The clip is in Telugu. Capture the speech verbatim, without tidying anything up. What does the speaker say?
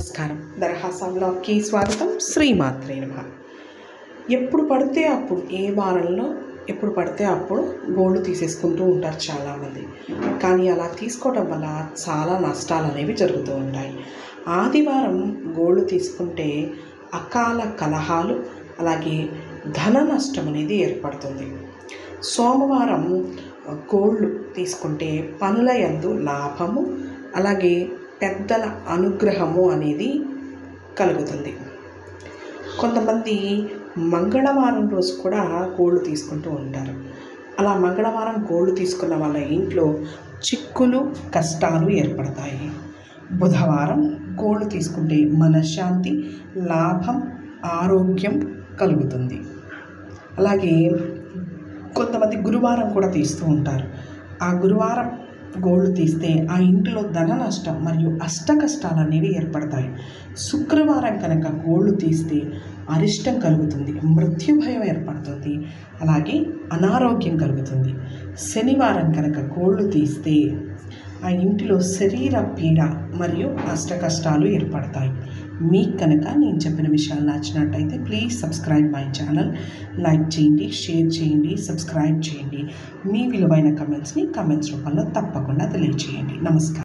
నమస్కారం. దరహాసా వ్లాగ్కి స్వాగతం. శ్రీమాత్రే నమః. ఎప్పుడు పడితే అప్పుడు ఏ వారంలో ఎప్పుడు పడితే అప్పుడు గోల్డ్ తీసేసుకుంటూ ఉంటారు చాలామంది. కానీ అలా తీసుకోవడం వల్ల చాలా నష్టాలు అనేవి జరుగుతూ ఉంటాయి. ఆదివారం గోల్డ్ తీసుకుంటే అకాల కలహాలు, అలాగే ధన నష్టం అనేది ఏర్పడుతుంది. సోమవారం గోల్డ్ తీసుకుంటే పనుల యందు లాభము, అలాగే పెద్దల అనుగ్రహము అనేది కలుగుతుంది. కొంతమంది మంగళవారం రోజు కూడా గోల్డ్ తీసుకుంటూ ఉంటారు. అలా మంగళవారం గోల్డ్ తీసుకున్న వాళ్ళ ఇంట్లో చిక్కులు, కష్టాలు ఏర్పడతాయి. బుధవారం గోల్డ్ తీసుకుంటే మనశ్శాంతి, లాభం, ఆరోగ్యం కలుగుతుంది. అలాగే కొంతమంది గురువారం కూడా తీస్తూ ఉంటారు. ఆ గురువారం గోల్డ్ తీస్తే ఆ ఇంటిలో ధన నష్టం మరియు అష్ట కష్టాలు అనేవి ఏర్పడతాయి. శుక్రవారం కనుక గోల్డ్ తీస్తే అరిష్టం కలుగుతుంది, మృత్యు భయం ఏర్పడుతుంది, అలాగే అనారోగ్యం కలుగుతుంది. శనివారం కనుక గోల్డ్ తీస్తే ఆ ఇంటిలో శరీర పీడ మరియు అష్ట కష్టాలు ఏర్పడతాయి. మీకు కనుక నేను చెప్పిన విషయాలు నచ్చినట్టయితే please subscribe my channel. Like చేయండి, షేర్ చేయండి, సబ్స్క్రైబ్ చేయండి. మీ విలువైన కమెంట్స్ని కమెంట్స్ రూపంలో తప్పకుండా తెలియజేయండి. నమస్కారం.